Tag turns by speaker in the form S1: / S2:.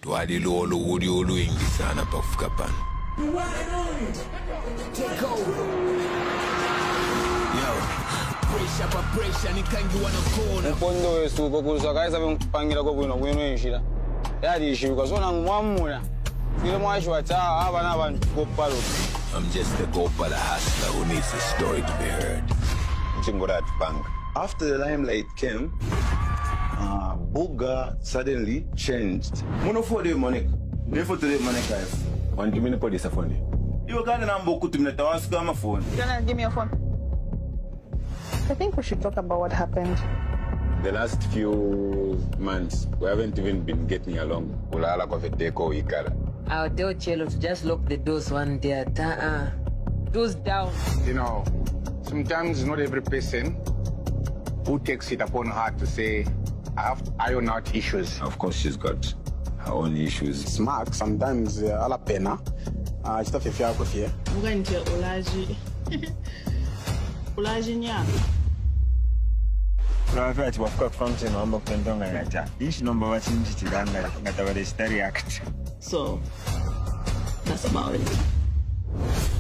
S1: Twadilolo udi olu ingisana pafuka pan.
S2: Take over. Yo, pressure pa pressure nikangi wanakona.
S3: Mpondo estuko kuzakaisa bempangira ko bwino bwino inshira. Yadi ishiruka sona ngwamuna. Ile mwashi wata abana abantu kopalo.
S1: I'm just a Gopala hustler who needs a story to be heard.
S4: After the limelight came, buga suddenly changed.
S5: Mono for the money. Therefore today money guys.
S4: Want to mean police phone?
S5: You can't number to me to my phone.
S6: Give me your phone. I think we should talk about what happened.
S7: The last few months, we haven't even been getting along.
S8: I'll tell Chelo to just lock the doors one day. Doors down.
S3: You know, sometimes not every person who takes it upon her to say, I have to iron out issues.
S4: Of course, she's got her own issues.
S3: Smart, sometimes a la pena. It's not a fair coffee.
S6: I'm going to Olaji. Olaji nya.
S9: Private wafika function wamba kutondonga ngacha. Ishi nomba wachinji chilanga ngata wale stari act.
S6: So, that's about it.